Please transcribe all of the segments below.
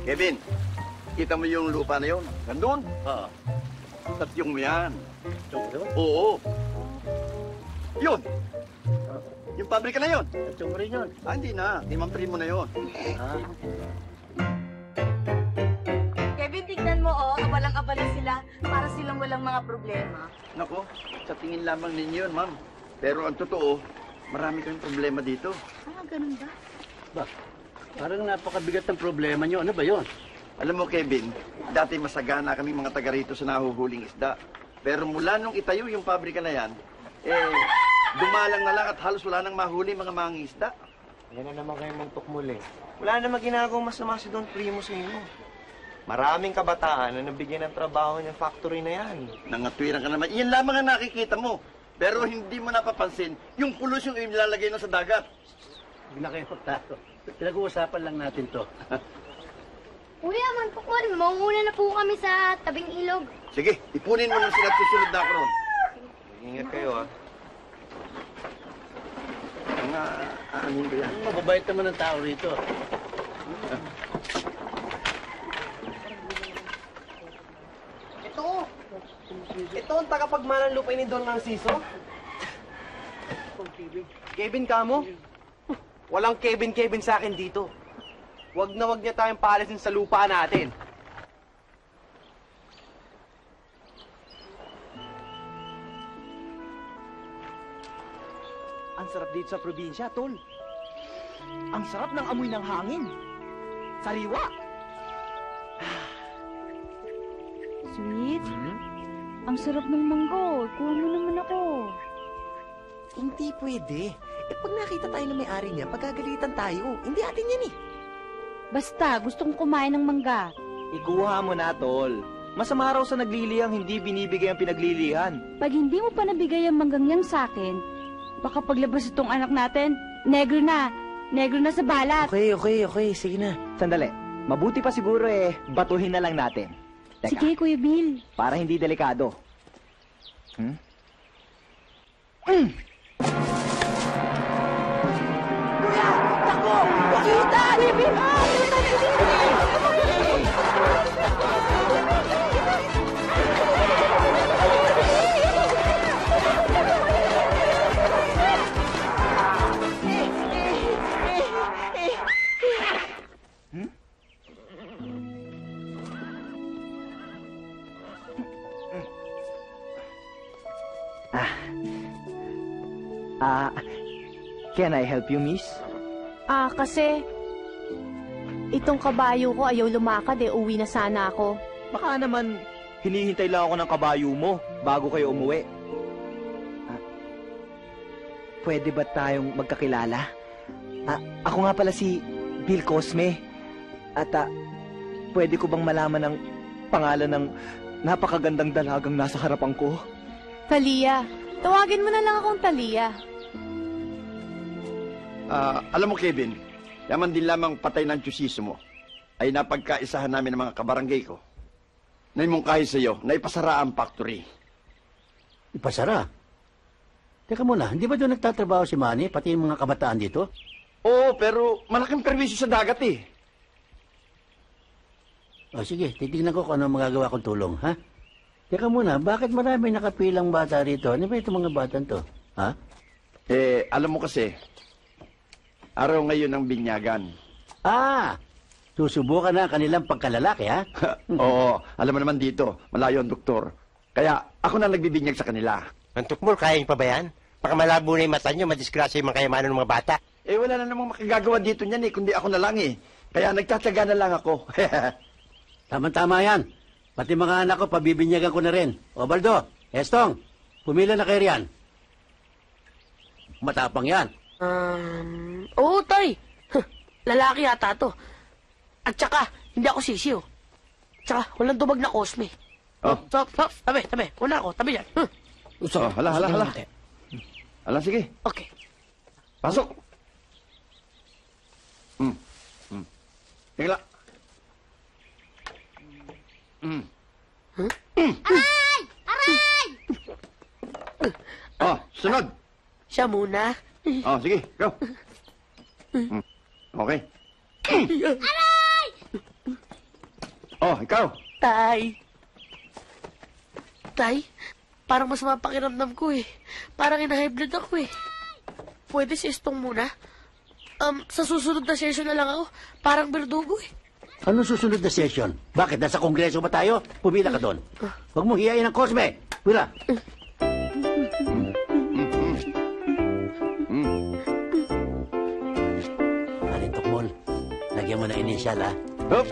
Kevin, kita mo yung lupa na yun? Nandun? Oo. Tatyong mo yan. Tatyong yun? Oo. Yun. Yung pabrika na yun. Tatyong mo rin yun? Hindi na. Limang primo na yun. Kevin, tignan mo, abalang-abala sila para silang walang mga problema. Nako, sa tingin lamang ninyo yun, ma'am. Pero ang totoo, marami kayong problema dito. Ganun ba? Ba, parang napakabigat ng problema nyo. Ano ba yun? Alam mo, Kevin, dati masagana kaming mga taga rito sa nahuhuling isda. Pero mula nung itayo yung pabrika na yan, dumalang na lang at halos wala nang mahuli mga mangingisda. Yan na naman kayo magtukmuli. Wala naman ginagawang masama si Don Primo sa inyo. Maraming kabataan na nabigyan ng trabaho ng factory na yan. Nangatwiran ka naman. Iyan lamang ang nakikita mo. Pero hindi mo napapansin yung polusyon yung nilalagay na sa dagat. Hindi na kayo magtato. Pinag-uusapan lang natin to. Kuya, mantukmol, mauuna na po kami sa tabing ilog. Sige, ipunin mo nang sila at susunod na ako ron. Ingat kayo, ha? Mga aanin ba yan? Mababait naman ang tao rito. Ito ang tagapagmanang lupa ni Don Narciso? Kevin ka mo? Walang Kevin sa akin dito. Wag niya tayong paalisin sa lupa natin. Ang sarap dito sa probinsya, tol. Ang sarap ng amoy ng hangin. Sariwa. Sweet? Ang sarap ng manggo. Kuha mo naman ako. Hindi pwede. Pag nakita tayo ng may-ari niya, pagkagalitan tayo. Hindi atin yan eh. Basta, gustong kumain ng mangga. Ikuha mo na, tol. Masama raw sa nagliliyang hindi binibigay ang pinaglilihan. Pag hindi mo pa nabigay ang manggang yan sa akin, baka paglabas itong anak natin, negro na. Negro na sa balat. Okay. Sige na. Sandali. Mabuti pa siguro batuhin na lang natin. Teka, Sige, Kuya Bill. para hindi delikado. Kuya! Tako! Makita! Kuya Bill! Can I help you, miss? Kasi itong kabayo ko ayaw lumakad uwi na sana ako. Baka naman hinihintay lang ako ng kabayo mo bago kayo umuwi. Pwede ba tayong magkakilala? Ako nga pala si Bill Cosme. At pwede ko bang malaman ang pangalan ng napakagandang dalagang nasa harapan ko? Talia. Tawagin mo na lang akong Talia. Alam mo, Kevin, yaman din lamang patay ng tiyusismo ay napagkaisahan namin ng mga kabarangay ko. Naimungkahi sa iyo na ipasara ang factory. Ipasara? Teka muna, hindi ba doon nagtatrabaho si Manny, pati yung mga kabataan dito? Oo, pero malaking perwisyo sa dagat eh. O sige, titignan ko kung ano magagawa kong tulong, ha? Teka muna, bakit marami nakapilang bata rito? Ano ba itong mga batan to? Ha? Alam mo kasi, araw ngayon ng binyagan. Susubukan na ang kanilang pagkalalaki, ha? Oo, alam mo naman dito, malayo ang doktor. Kaya ako na nagbibinyag sa kanila. Ang tukmol, kaya niyo pa ba yan? Baka malabo na yung mata niyo, madisgrasya yung mga kayamanan ng mga bata. Wala na namang makagagawa dito niyan kundi ako na lang eh. Kaya nagtatsaga na lang ako. Tama-tama yan. Pati mga anak ko, pabibinyagan ko na rin. O Baldo, Estong, pumila na kayo riyan. Matapang yan. Oo, Tay. Lalaki yata to. At saka, hindi ako sisiyo. Tsaka, walang dumag na Cosme. Oh. Tabi. Una ako, tabi yan. Hala. Hala, sige. Okay. Pasok. Tingla. Aray! Sunod. Siya muna. Sige, go. Okay. Aray! Oh, ikaw. Tay. Tay, parang masama pakiramdam ko eh. Parang ina-high blood ako eh. Pwede si Estong muna? Sa susunod na session na lang ako. Parang berdugo eh. Anong susunod na session? Bakit? Nasa kongreso ba tayo? Pumila ka doon. Huwag mo hiyain ang Cosme. Pila. Alin, Tokmol. Lagyan mo na initial, ha? Hop!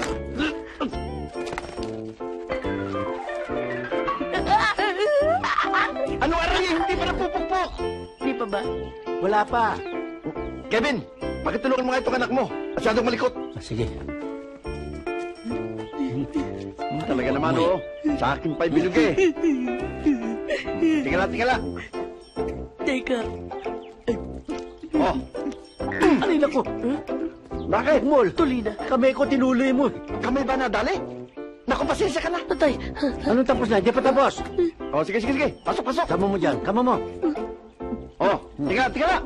Ano aray? Hindi pa napupukpok! Di pa ba? Wala pa. Kevin, pakitulungan mo nga itong anak mo. Masyadong malikot. Sige. Talaga naman, oo. Sa akin pa'y binugi. Tingala, tingala. Teka. Oh, Alin ako? bakit? Tokmol, Tuloy na. kamay ko tinuloy mo. Kamay ba nadali? Naku, pasensya ka na. Tay, Anong tapos na? Di pa tapos. Oh, sige, sige, sige. Pasok, pasok. Kama mo dyan. Kama mo. Oh, tingala, tingala.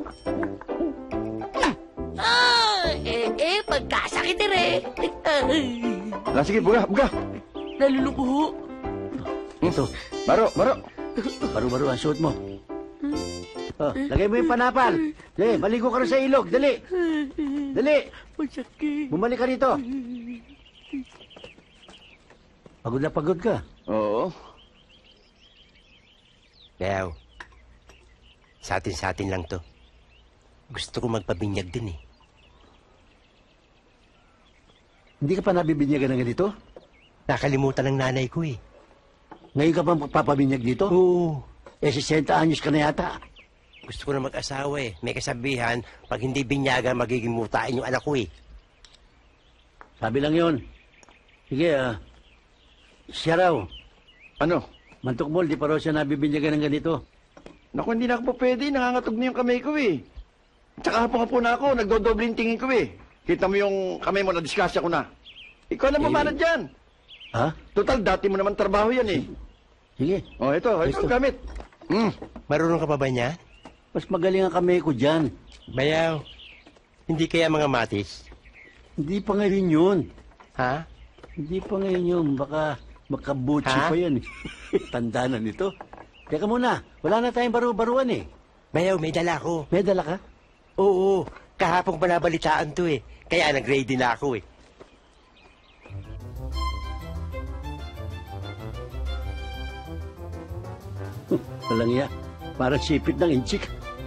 pagkasakit eh. Ah, sige, buga, buga. Naluluko ho. Ito. Baro, baro. Baru-baru ang suot mo. Oh, lagay mo yung panapal. Dali, maligo ka rin sa ilog. Dali. Dali. Masakit. Bumalik ka rito. Pagod na pagod ka. Oo. Kaya, sa atin lang to. Gusto ko magpabinyag din eh. Hindi ka pa nabibinyagan ng ganito? Nakalimutan ng nanay ko eh. Ngayon ka pa magpapabinyag dito? Oo. 60 anyos ka na yata. Gusto ko na mag-asawa eh. May kasabihan, pag hindi binyagan, magiging mutain yung anak ko eh. Sabi lang yon. Sige, siya raw. Ano? Mantok mo, di pa raw siya nabibinyagan ng ganito. Naku, hindi na ako pa pwede. Nangangatog na yung kamay ko eh. Tsaka hapon-hapon na ako, nagdodoble yung tingin ko eh. Kita mo yung kamay mo, na-discuss ko na. Ikaw na mamanad dyan. Ha? Total, dati mo naman trabaho yan eh. Sige. Oh, ito Gusto. ang gamit. Marunong ka pa ba niya? Mas magaling ang kamay ko dyan. Bayaw, hindi kaya mga matis? Hindi pa ngayon yun. Ha? Hindi pa ngayon yun. Baka makabutsi Ha? pa yan. Tanda na nito. Teka muna, wala na tayong baru-baruan eh. Bayaw, may dala ko. May dala ka? Oo, kahapong balabalitaan to eh. Kaya nag-ready na ako eh. Walang iya. Parang sipit ng inchik.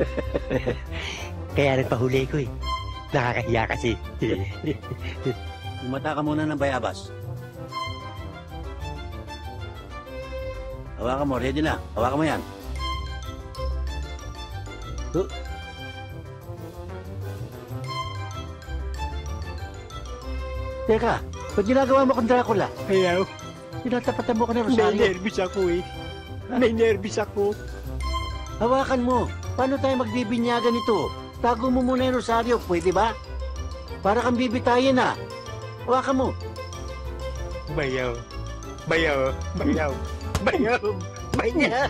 Kaya nagpahuli ko eh. Nakakahiya kasi. Umata ka muna ng bayabas. Hawakan mo, ready na. Hawakan mo yan. Teka, ba't ginagawa mo kang Dracula? Bayaw, Tinatapatan mo ka ng may Rosario. nervous ako eh. May nervous ako. Hawakan mo. Paano tayo magbibinyagan ito? Tago mo muna yung Rosario, pwede ba? Para kang bibitayin ah. Hawakan mo. Bayaw, bayaw, bayaw, bayaw, bayaw.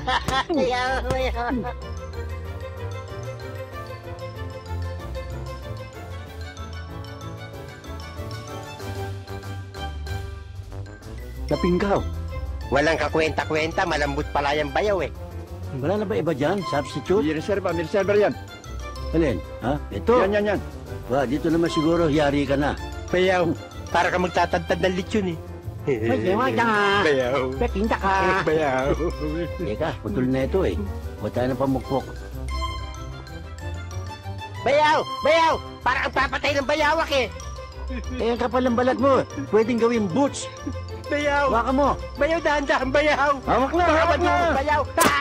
Napinggaw. Walang kakwenta-kwenta, malambot pala yung bayaw eh. Wala na ba iba dyan? Substitute? May reserver yan. Alin? Ha? Ito? Yan. Ba, dito naman siguro yari ka na. Bayaw, para ka magtatantad ng lechon eh. Bayaw. Pekinta ka. Bayaw. Teka, putol na ito eh. Huwag tayo ng pamukpok. Bayaw! Bayaw! Para kang papatay ng bayawak eh. Eh, ang kapal ng balat mo. Pwedeng gawing boots. Bayaw! Hawakan mo. Bayaw, dahan-dahan, bayaw! Hawak na, Baka hawak na. madurog, bayaw!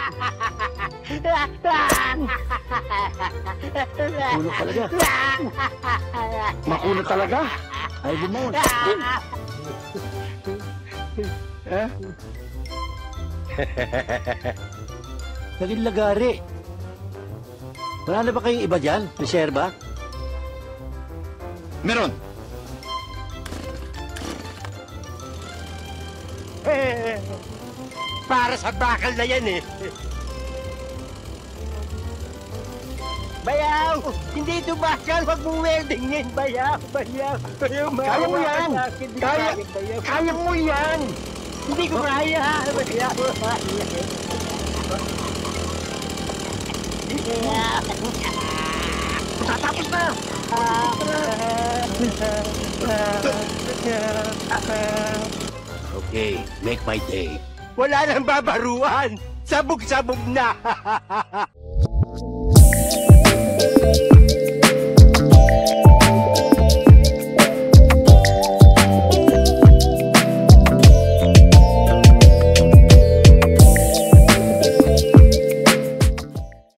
Puno talaga. Makunat talaga. Ay, bumawas. Eh? Naging lagari. Wala na ba kayong iba dyan? Reserva? Meron. Para sa bakal na yan eh. Bayaw! Hindi ito bakal! Huwag mong weldingin! Bayaw! Bayaw! Bayaw! Kaya mo yan! Kaya mo yan! Hindi ko kaya! Bayaw! Tatapos na! Okay, make my day. Wala nang babaruan! Sabog-sabog na!